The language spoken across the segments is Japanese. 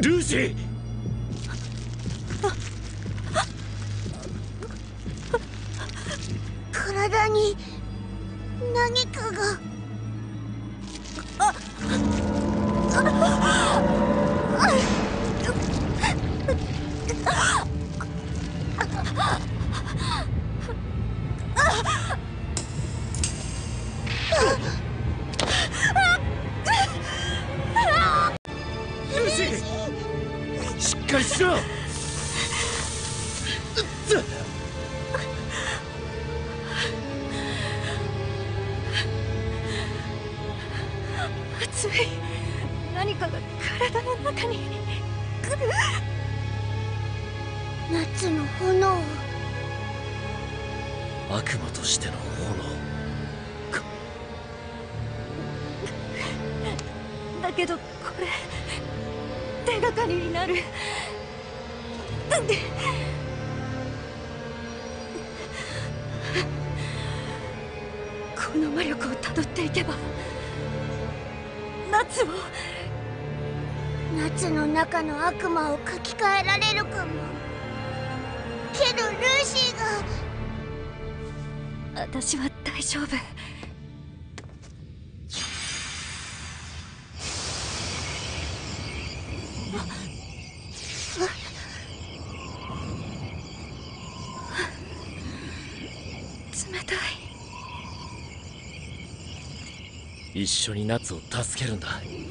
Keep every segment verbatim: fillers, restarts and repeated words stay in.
ルーシー。 体に何かが。あルーシー、しっかりしろ。 熱い。何かが体の中に。 夏の炎。 悪魔としての炎か。 だけどこれ手がかりになる。この魔力をたどっていけば夏を。 夏の中の悪魔を書き換えられるかも。けどルーシーが。 私は大丈夫。冷たい。 一緒に夏を助けるんだ。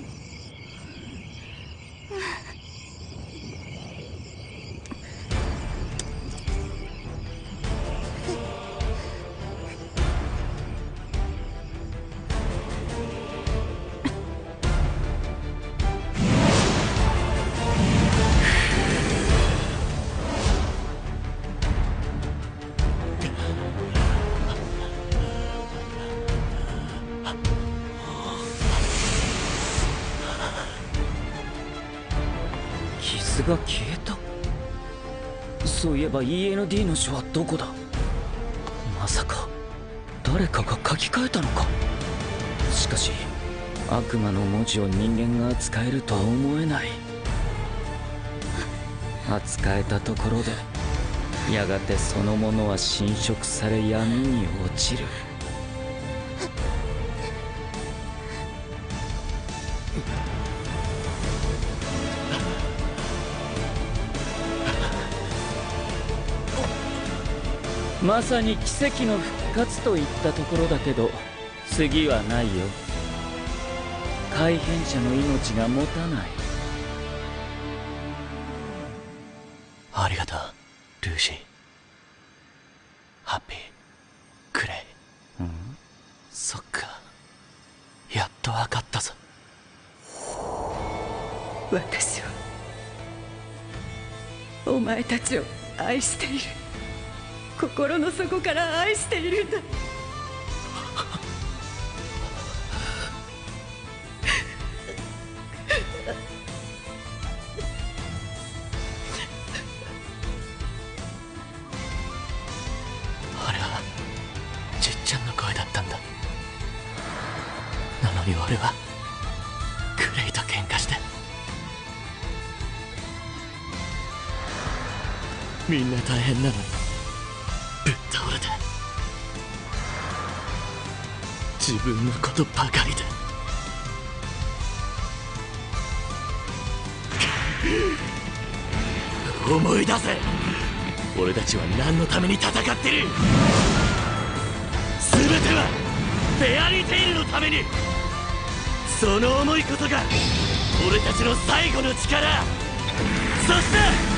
傷が消えた。そういえば イーエヌディー の書はどこだ。まさか誰かが書き換えたのか。しかし悪魔の文字を人間が扱えるとは思えない。扱えたところでやがてそのものは侵食され闇に落ちる。まさに奇跡の復活といったところだけど、次はないよ。改変者の命が持たない。ありがとうルーシー。ハッピークレイ。うん、そっか、やっと分かったぞ。 私はお前たちを愛している。心の底から愛しているんだ。 あれはじっちゃんの声だったんだ。なのに俺はクレイと喧嘩して、みんな大変なのにぶっ倒れて、自分のことばかりで。思い出せ、俺たちは何のために戦ってる。全てはフェアリーテイルのために。その思いこそが俺たちの最後の力。そして